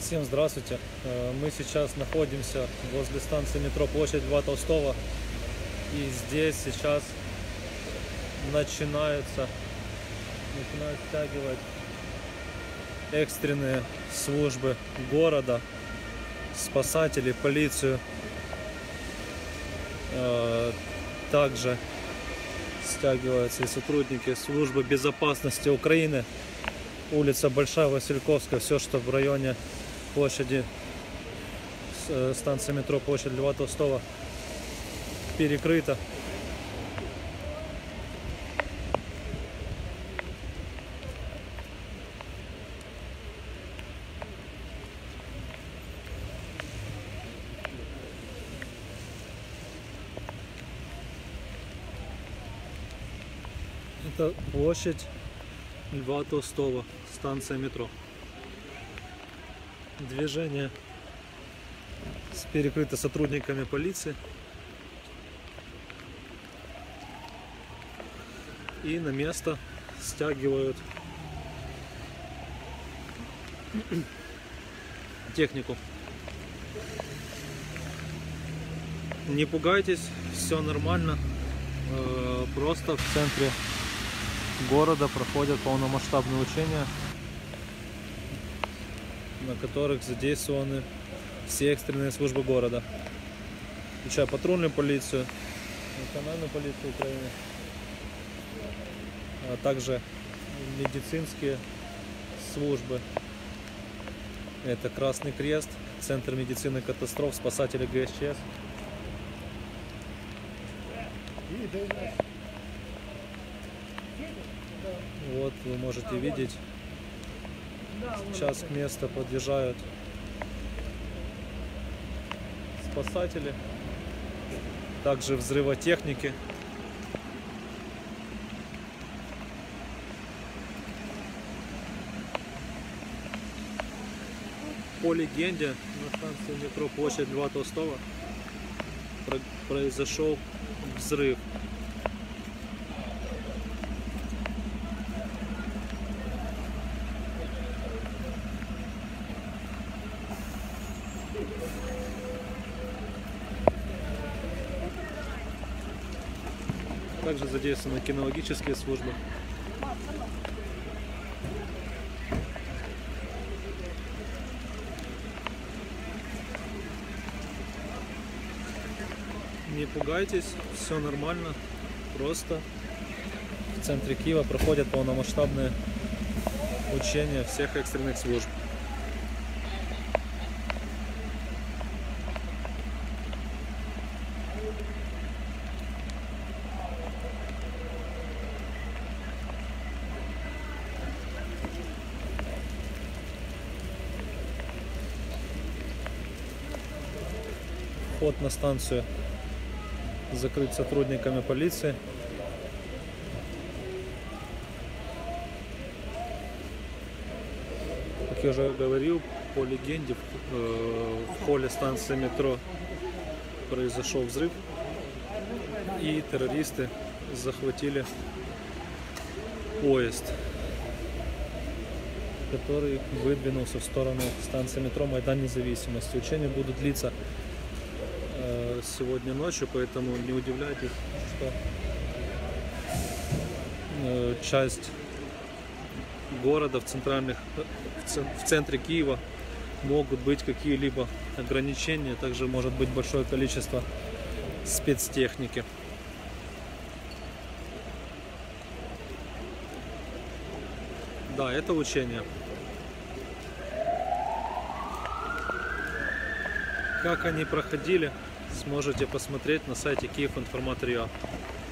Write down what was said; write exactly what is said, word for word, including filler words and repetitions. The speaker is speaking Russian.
Всем здравствуйте! Мы сейчас находимся возле станции метро Площадь Льва Толстого, и здесь сейчас начинаются, начинают стягивать экстренные службы города, спасатели, полицию. Также стягиваются и сотрудники службы безопасности Украины. Улица Большая, Васильковская, все, что в районе площади станции метро Площадь Льва Толстого, перекрыто. Это площадь Льва Толстого, станция метро. Движение перекрыто сотрудниками полиции. И на место стягивают технику. Не пугайтесь, все нормально. Просто в центре города проходят полномасштабные учения, на которых задействованы все экстренные службы города, включая патрульную полицию, национальную полицию Украины, а также медицинские службы. Это Красный Крест, Центр медицины катастроф, спасатели ГСЧС. Вот вы можете видеть, сейчас к месту подъезжают спасатели, также взрывотехники. По легенде, на станции метро Площадь Льва Толстого произошел взрыв. Также задействованы кинологические службы. Не пугайтесь, все нормально. Просто в центре Киева проходят полномасштабные учения всех экстренных служб. Вход на станцию закрыт сотрудниками полиции. Как я уже говорил, по легенде, в холле станции метро произошел взрыв, и террористы захватили поезд, который выдвинулся в сторону станции метро Майдан Независимости. Учения будут длиться сегодня ночью, поэтому не удивляйтесь, что часть города в центральных, в центре Киева могут быть какие-либо ограничения, также может быть большое количество спецтехники. Да, это учение. Как они проходили, сможете посмотреть на сайте Киев Информат точка ри а.